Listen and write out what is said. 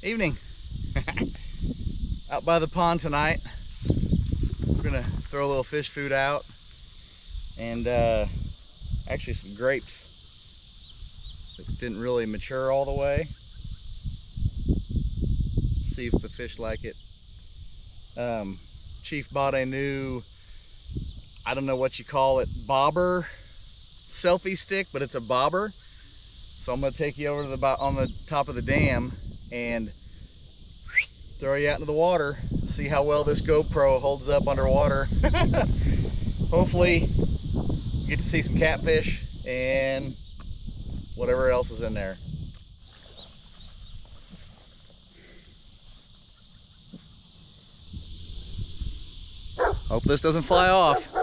Evening. Out by the pond tonight. We're gonna throw a little fish food out and actually some grapes that didn't really mature all the way. See if the fish like it. Chief bought a new, I don't know what you call it, bobber selfie stick, but it's a bobber. So I'm gonna take you over to on the top of the dam and throw you out into the water. See how well this GoPro holds up underwater. Hopefully you get to see some catfish and whatever else is in there. Hope this doesn't fly off.